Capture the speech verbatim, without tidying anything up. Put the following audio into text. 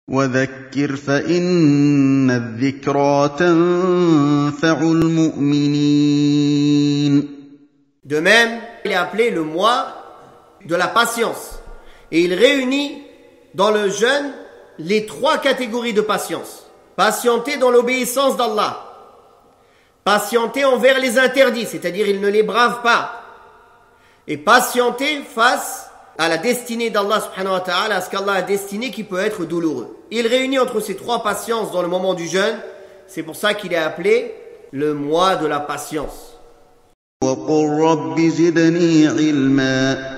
وذكر فإن الذكرى تنفع المؤمنين. De même, il est appelé le mois de la patience. Et il réunit dans le jeûne les trois catégories de patience. Patienter dans l'obéissance d'Allah. Patienter envers les interdits, c'est-à-dire il ne les brave pas. Et patienter face à la destinée d'Allah subhanahu wa ta'ala, à ce qu'Allah a destiné qui peut être douloureux. Il réunit entre ces trois patiences dans le moment du jeûne. C'est pour ça qu'il est appelé le mois de la patience. وَقُلْ رَبِّ زِدْنِي عِلْمًا